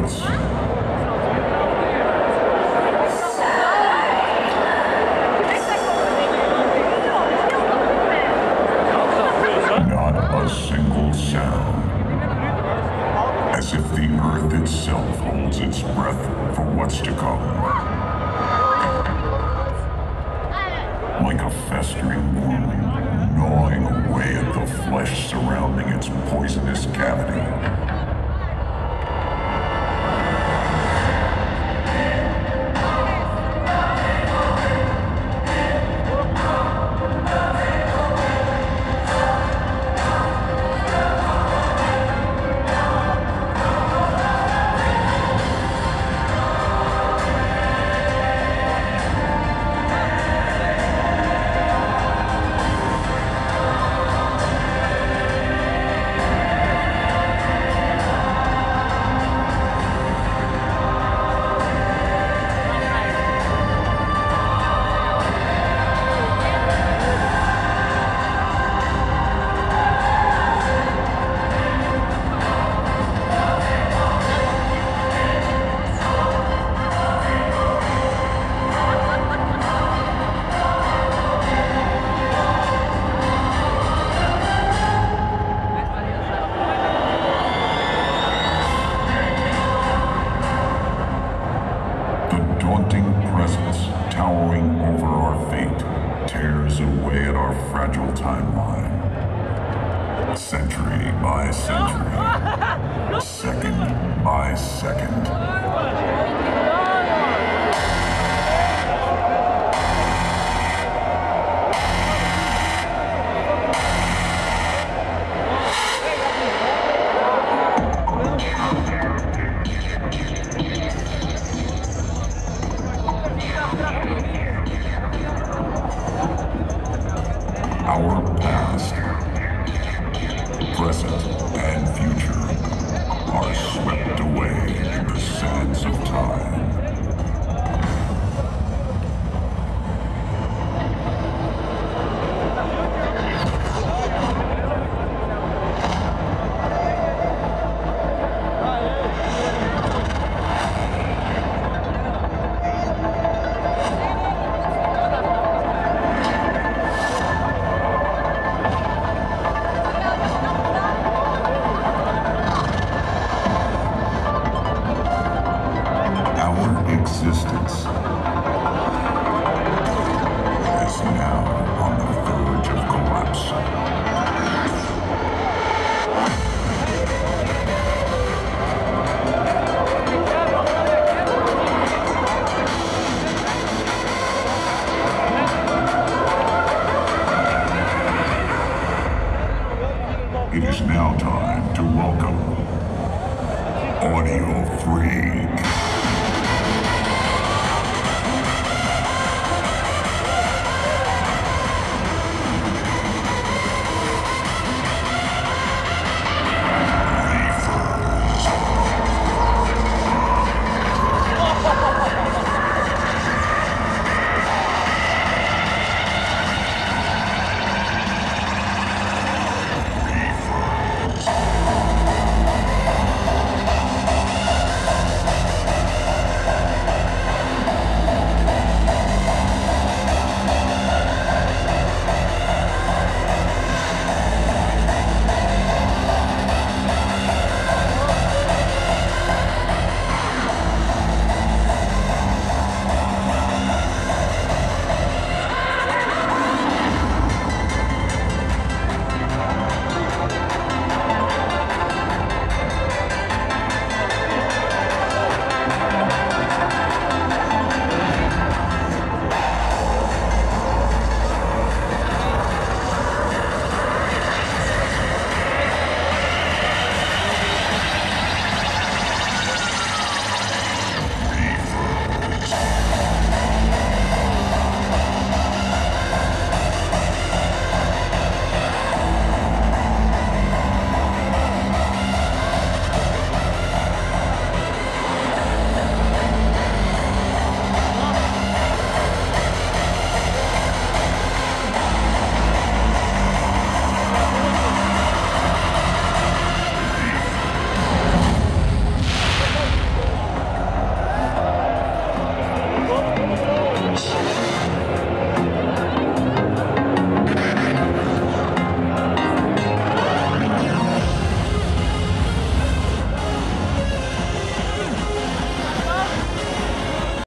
chaos. Not a single sound. As if the earth itself holds its breath for what's to come. Like a festering worm, gnawing away at the flesh surrounding its poisonous cavity. Towering over our fate, tears away at our fragile timeline. Century by century, second by second. Our past, present, and future are swept away in the sands of time. Existence is now on the verge of collapse. It is now time to welcome Audio Freak.